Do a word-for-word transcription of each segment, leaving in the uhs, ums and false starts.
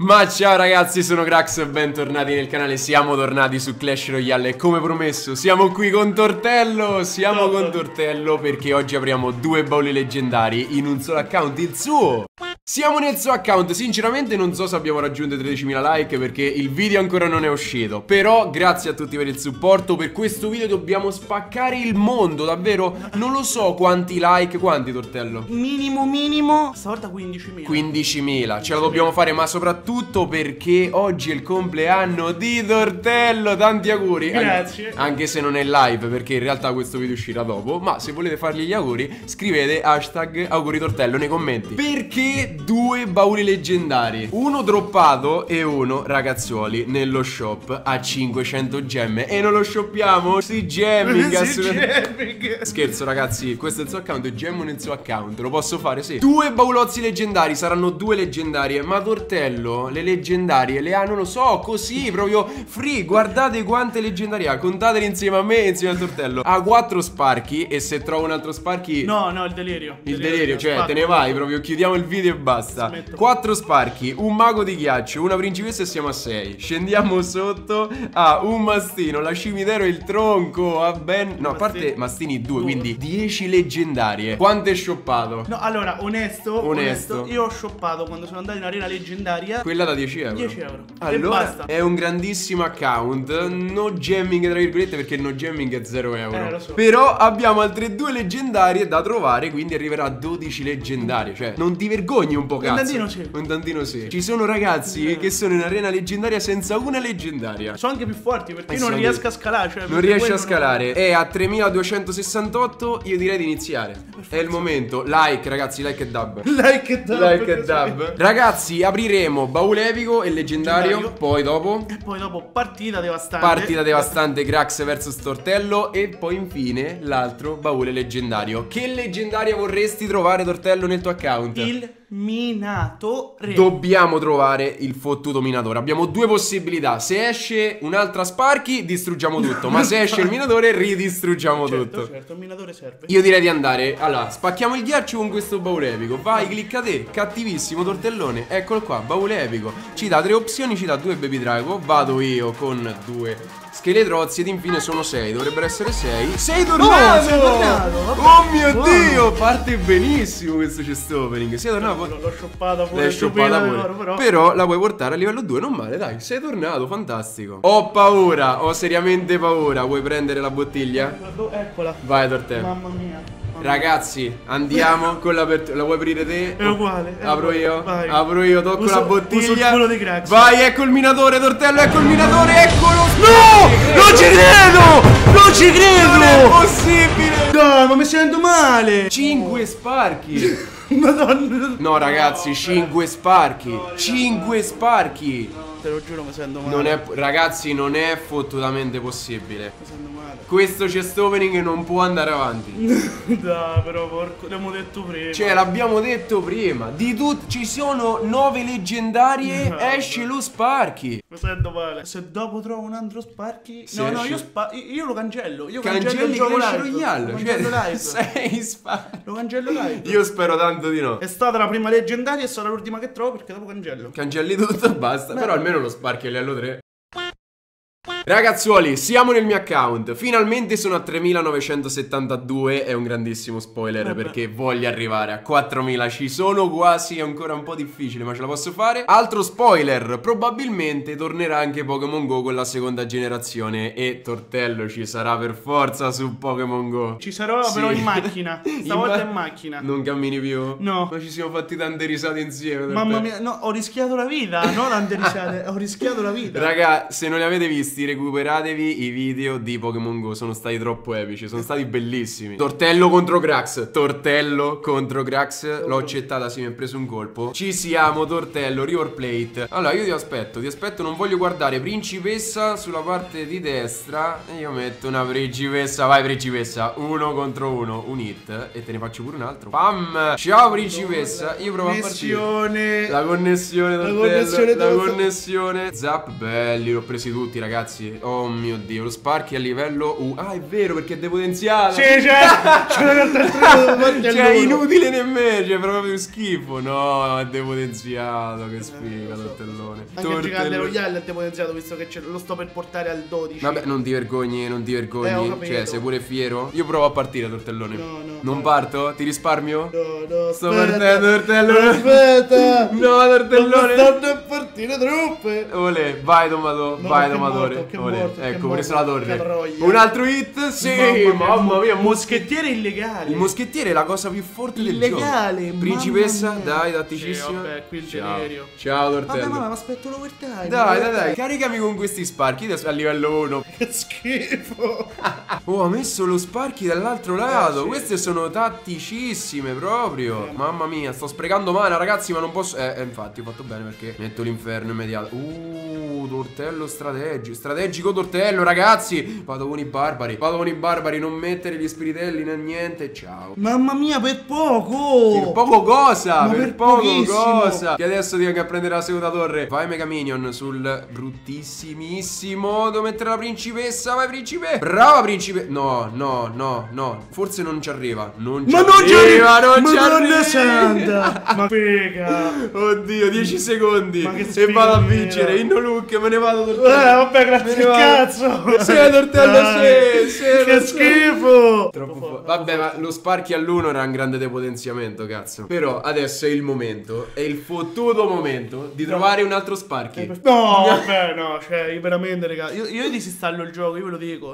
Ma ciao ragazzi, sono Grax e bentornati nel canale. Siamo tornati su Clash Royale e come promesso siamo qui con Tortello. Siamo no, con no. Tortello perché oggi apriamo due bauli leggendari in un solo account, il suo. Siamo nel suo account, sinceramente non so se abbiamo raggiunto i tredicimila like perché il video ancora non è uscito. Però grazie a tutti per il supporto, per questo video dobbiamo spaccare il mondo, davvero. Non lo so quanti like, quanti Tortello? Minimo minimo, stavolta quindicimila. quindicimila, ce la dobbiamo fare, ma soprattutto perché oggi è il compleanno di Tortello. Tanti auguri. Grazie. Anche se non è live perché in realtà questo video uscirà dopo, ma se volete fargli gli auguri scrivete hashtag auguri Tortello nei commenti. Perché due bauli leggendari, uno droppato e uno, ragazzuoli, nello shop a cinquecento gemme. E non lo shoppiamo, si gemming. Si gemming. Scherzo ragazzi, questo è il suo account, è gemmo nel suo account, lo posso fare, sì. Due baulozzi leggendari, saranno due leggendarie. Ma Tortello le leggendarie le ha, non lo so, così, proprio free. Guardate quante leggendarie ha, contatele insieme a me e insieme a Tortello. Ha quattro sparchi e se trovo un altro sparchi... No, no, il delirio. Il delirio, delirio cioè te ne vai, proprio chiudiamo il video e basta. Quattro sparchi, un mago di ghiaccio, una principessa e siamo a sei. Scendiamo sotto a un mastino, la cimitero e il tronco. A ben... No, a parte mastini due, quindi dieci leggendarie. Quanto è shoppato? No, allora, onesto, onesto, onesto, io ho shoppato quando sono andato in arena leggendaria quella da dieci euro. dieci euro. Allora, e basta. È un grandissimo account. No gemming tra virgolette perché il no gemming è zero euro. Eh, lo so. Però abbiamo altre due leggendarie da trovare, quindi arriverà a dodici leggendarie. Cioè, non ti vergogni un po', cazzo? Un tantino sì. Un tantino sì. Ci sono ragazzi eh. che sono in arena leggendaria senza una leggendaria. Sono anche più forti perché eh io non sì, riesco a scalare, cioè, non riesci a scalare non... È a tremiladuecentosessantotto. Io direi di iniziare. Perfetto. È il momento. Like ragazzi, like e dub. Like e dub. Like e dub. Ragazzi, apriremo baule epico e leggendario, leggendario. Poi dopo E poi dopo partita devastante. Partita devastante Grax versus Tortello. E poi infine l'altro baule leggendario. Che leggendaria vorresti trovare, Tortello, nel tuo account? Il minatore. Dobbiamo trovare il fottuto minatore. Abbiamo due possibilità. Se esce un'altra Sparky distruggiamo tutto. Ma se esce il minatore ridistruggiamo certo, tutto. Certo, il minatore serve. Io direi di andare. Allora, spacchiamo il ghiaccio con questo baule epico. Vai, clicca te. Cattivissimo Tortellone. Eccolo qua, baule epico. Ci dà tre opzioni, ci dà due baby drago. Vado io con due scheletrozzi ed infine sono sei. Dovrebbero essere sei. Sei tornato! No, sei tornato. Vabbè, oh mio buono. Dio, parte benissimo questo chest opening. Sei tornato. L'ho shoppata pure. L'hai shoppata pure. Loro, però. però la puoi portare a livello due, non male, dai. Sei tornato, fantastico. Ho paura, ho seriamente paura. Vuoi prendere la bottiglia? Eccola. Vai Tortello. Mamma mia. Ragazzi, andiamo con l'apertura. La vuoi aprire te? È uguale. È Apro uguale. io. Vai. Apro io, tocco uso, la bottiglia. Uso il culo di Grax. Vai, ecco il minatore, Tortello, ecco il minatore, eccolo. No! Non ci credo! Non ci credo! Non è possibile! No, ma mi sento male! Cinque sparchi! Madonna! No, ragazzi, cinque sparchi! Cinque sparchi! Te lo giuro, mi sento male. Non è, ragazzi, non è fottutamente possibile. Mi sento male. Questo chest opening non può andare avanti. Dai, però, porco, l'abbiamo detto prima. Cioè, l'abbiamo detto prima. Di tutti, ci sono nove leggendarie, no, esce lo Sparky. Mi sento male. Se dopo trovo un altro Sparky. Se no, esce... no, io, spa... io lo cancello. Io Cancelli cancello il gioco Clash live. Royale. Lo Cioè, cancello live. sei Sparky. Lo cancello live. Io spero tanto di no. È stata la prima leggendaria e sarà l'ultima che trovo perché dopo cancello. Cancelli tutto e basta. Beh, però almeno lo Sparky è livello tre. Ragazzuoli, siamo nel mio account. Finalmente sono a tremilanovecentosettantadue. È un grandissimo spoiler Vabbè. perché voglio arrivare a quattromila. Ci sono quasi, è ancora un po' difficile ma ce la posso fare. Altro spoiler, probabilmente tornerà anche Pokémon Go con la seconda generazione. E Tortello ci sarà per forza su Pokémon Go. Ci sarò sì. però in macchina. Stavolta in, ma in macchina. Non cammini più? No. Ma ci siamo fatti tante risate insieme. Tortello. Mamma mia, no, ho rischiato la vita. No, tante risate, ho rischiato la vita. Raga, se non li avete visti, recuperatevi i video di Pokémon Go, sono stati troppo epici, sono stati bellissimi. Tortello contro Grax, Tortello contro Grax, l'ho accettata, sì, mi ha preso un colpo. Ci siamo, Tortello, River Plate. Allora, io ti aspetto, ti aspetto, non voglio guardare. Principessa sulla parte di destra. E io metto una principessa, vai principessa, uno contro uno, un hit. E te ne faccio pure un altro. Pam! Ciao principessa, io provo a partire. La connessione, Tortello, la connessione, la connessione. Zap, belli, l'ho presi tutti ragazzi. ragazzi. Oh mio Dio, lo Sparky a livello U. Ah, è vero, perché è depotenziato. Sì, cioè, cioè, cioè, inutile nemmeno, cioè, proprio schifo. No, è depotenziato, che sfiga, so. tortellone. Anche il gigante royale è depotenziato, visto che lo sto per portare al dodici. Vabbè, non ti vergogni, non ti vergogni. Eh, ho capito. Cioè, sei pure fiero. Io provo a partire, tortellone. No, no. Non parto? Ti risparmio? No, no, Sto aspetta. partendo, tortellone. Aspetta. No, tortellone. Non stanno a partire truppe. Olè, vai domato, No, vai che domatore. morto, che Olè, morto, che ecco, ho morto. preso la torre. Catroia. Un altro hit? Sì, Mamma mamma mia, mia, mos- moschettiere illegale. il moschettiere è la cosa più forte del Illegale, gioco. mamma Principessa, mia. dai, Sì, tatticissima. vabbè, qui il Ciao. delirio. Ciao, Vabbè, tortello. mamma, ma aspetto l'overtime. Dai, dai, dai, caricami con questi Sparky adesso a livello uno. Che schifo. Oh, ha messo lo Sparky dall'altro lato. Eh, sì. Queste sono tatticissime proprio. Mamma mia, sto sprecando mana, ragazzi, ma non posso. Eh, eh, infatti, ho fatto bene perché metto l'inferno immediato. Uh, tortello strategico. Strategico tortello, ragazzi. Vado con i barbari. Vado con i barbari. Non mettere gli spiritelli né niente. Ciao. Mamma mia, per poco. Per poco cosa? Ma Per, per poco pochissimo. cosa? Che adesso ti vengo a prendere la seconda torre. Vai Mega Minion sul bruttissimissimo. Devo mettere la principessa. Vai principe. Brava principe. No, no, no, no. Forse non ci arriva. Non ci Ma non ci arriva. arriva, Non ci Madonna arriva. santa. Ma figa. Oddio, dieci secondi. Ma che e sfiga vado a nera. vincere. Inno look, me ne vado Eh, tortello. vabbè, grazie Me ne al vado. cazzo. Sì, tortello, Dai. sì, sì, Che tortello. schifo. Troppo forte. Vabbè, ma lo Sparky all'uno era un grande depotenziamento, cazzo. Però adesso è il momento, è il fottuto momento di trovare un altro Sparky. No, vabbè, no, cioè, io veramente, raga. Io, io disinstallo il gioco, io ve lo dico.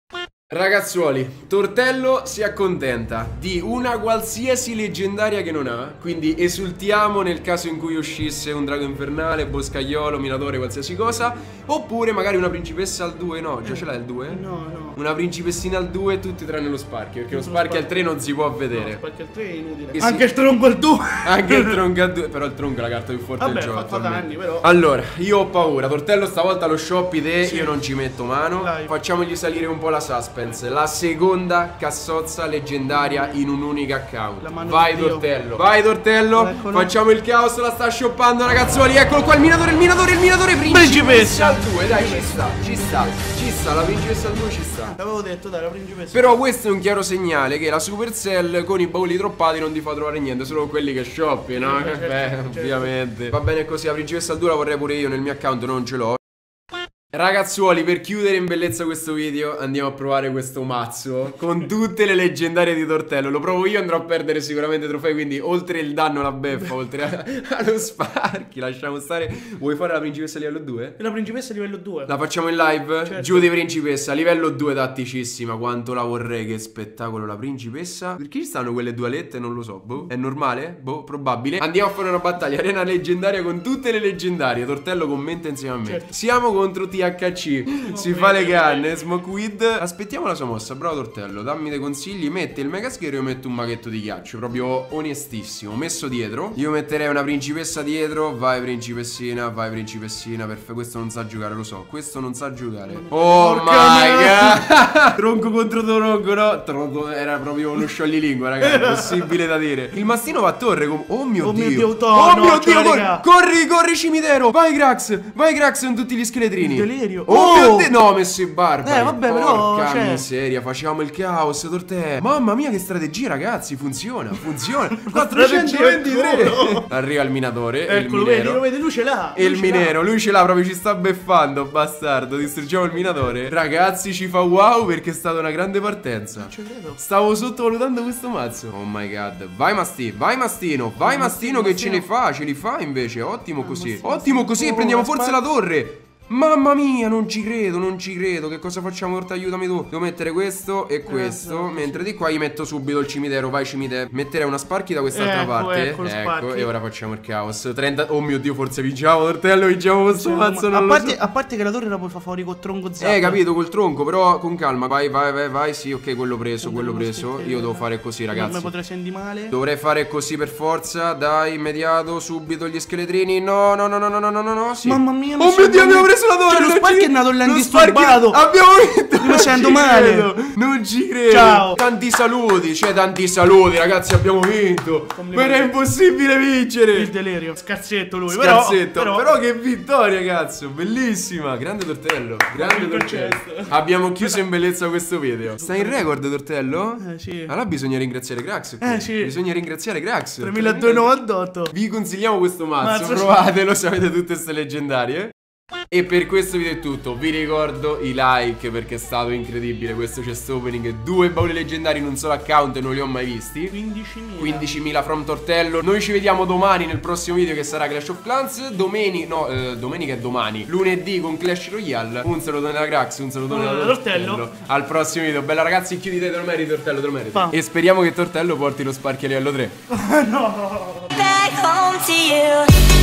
Ragazzuoli, Tortello si accontenta di una qualsiasi leggendaria che non ha. Quindi esultiamo nel caso in cui uscisse un drago infernale, boscaiolo, minatore, qualsiasi cosa. Oppure magari una principessa al due. No, già ce l'hai il due? No, no. Una principessina al due, tutti tranne lo Sparky. Perché lo Tutto lo Sparky al Sparky. tre non si può vedere. No, perché il tre è inutile. Eh sì. Anche il tronco al due. Anche il tronco a due. Però il tronco è la carta più forte Vabbè, del gioco fa- fa attualmente. danni, però. Allora, io ho paura. Tortello stavolta lo shoppi te. Sì. Io non ci metto mano. Dai. Facciamogli salire un po' la suspense. La seconda cassozza leggendaria in un unico account. La mano Vai di Dio. Tortello. Vai Tortello. Eccolo. Facciamo il caos. La sta shoppando, ragazzuoli. Eccolo qua il minatore, il minatore, il minatore. Principessa. al due. Dai, ci sta, ci sta. Ci sta, la principessa al due ci sta. L'avevo detto, dai, la principessa. Però questo è un chiaro segnale che la Supercell con i bauli droppati non ti fa trovare niente, solo quelli che shoppi, no? Certo, Beh, certo. ovviamente. Va bene così, la principessa al due la vorrei pure io nel mio account, non ce l'ho. Ragazzuoli, per chiudere in bellezza questo video andiamo a provare questo mazzo con tutte le leggendarie di Tortello. Lo provo io, andrò a perdere sicuramente trofei, quindi oltre il danno la beffa, oltre a- allo Sparky, lasciamo stare. Vuoi fare la principessa livello due? La principessa livello due. La facciamo in live? Certo. Giù di principessa, livello due tatticissima. Quanto la vorrei, che spettacolo la principessa. Perché ci stanno quelle due alette? Non lo so, boh. È normale? Boh, probabile. Andiamo a fare una battaglia arena leggendaria con tutte le leggendarie. Tortello commenta insieme a me. Certo. Siamo contro T H C. Si fa le canne, Smokeweed. Aspettiamo la sua mossa, bravo Tortello. Dammi dei consigli. Mette il mega schermo, io metto un maghetto di ghiaccio. Proprio onestissimo. Messo dietro. Io metterei una principessa dietro. Vai principessina, vai principessina. Perfetto, questo non sa giocare, lo so. Questo non sa giocare. Oh Porca my mia. god. Tronco contro tronco, no? Tronco era proprio uno scioglilingua, ragazzi. Impossibile da dire. Il mastino va a torre. com- Oh mio Oh dio. mio Dio, oh to- mio no, dio. cioè, Corri, raga. corri, corri, cimitero. Vai Grax. Vai Grax con tutti gli scheletrini. Il delirio. Oh, Oh. mio dio. No, ho messo i barbari. Eh, vabbè, però, Porca cioè- miseria. Facciamo il caos, Tortello. Mamma mia, che strategia, ragazzi. Funziona, funziona. quattrocentoventitré. Arriva il minatore. e il Eccolo, vedi, minero. lo vedi, lui ce l'ha. E il minero, lui ce l'ha, proprio ci sta beffando, bastardo. Distruggiamo il minatore. Ragazzi, ci fa wow perché è stata una grande partenza. Non ci credo. Stavo sottovalutando questo mazzo. Oh my god. Vai Mastino, vai Mastino, vai Mastino, Mastino, che ce Mastino. ne fa, ce li fa invece. Ottimo così. Mastino, Ottimo Mastino. così, Oh, prendiamo la forse spa- la torre. Mamma mia, non ci credo, non ci credo. Che cosa facciamo? Torta, aiutami tu. Devo mettere questo e questo. esatto, Mentre di qua gli metto subito il cimitero. Vai cimitero. Metterei una Sparky da quest'altra Ecco, parte. ecco lo Ecco, Sparky. e ora facciamo il caos. trenta. Oh mio dio, forse vinciamo, Tortello. Vinciamo questo mazzo. a, Non lo parte, so. a parte che la torre la puoi far fuori col tronco zappa. Eh, capito, col tronco, però con calma. Vai, vai, vai, vai. Sì, ok, quello preso, quello preso. Io devo fare così, Non mi ragazzi. potrei sentire male. Dovrei fare così per forza. Dai, immediato, subito gli scheletrini. No, no, no, no, no, no, no, no, no. Sì. Mamma mia, mi Oh mio sembra dio, abbiamo un preso la torre. Cioè, lo non Spark ci- è nato lo l'indisturbato. Spark- Abbiamo vinto. Mi non facendo ci male. credo, Non ci credo. Ciao. Tanti saluti, cioè tanti saluti, ragazzi, abbiamo vinto. Complimenti. Ma era impossibile vincere. Il delirio. Scarsetto lui. Scherzetto, Però, però, però, che vittoria, cazzo, bellissima. Grande Tortello, grande Il Tortello. concesso. Abbiamo chiuso in bellezza questo video. Stai in record, Tortello? Eh, sì. Allora bisogna ringraziare Grax. qui. Eh, sì. Bisogna ringraziare Grax. tremiladuecentonovantotto. Vi consigliamo questo mazzo, Mazzo. provatelo se avete tutte ste leggendarie. E per questo video è tutto. Vi ricordo i like perché è stato incredibile questo chest opening. Due bauli leggendari in un solo account e non li ho mai visti. quindicimila. quindicimila from Tortello. Noi ci vediamo domani nel prossimo video che sarà Clash of Clans. Domeni, no, eh, domenica è domani. Lunedì con Clash Royale. Un salutone da Grax, un salutone Un da Tortello. Tortello. Al prossimo video. Bella ragazzi, chiudite, te lo meriti Tortello, te lo meriti. Pa. E speriamo che Tortello porti lo Spark a livello tre. No. Back home to you.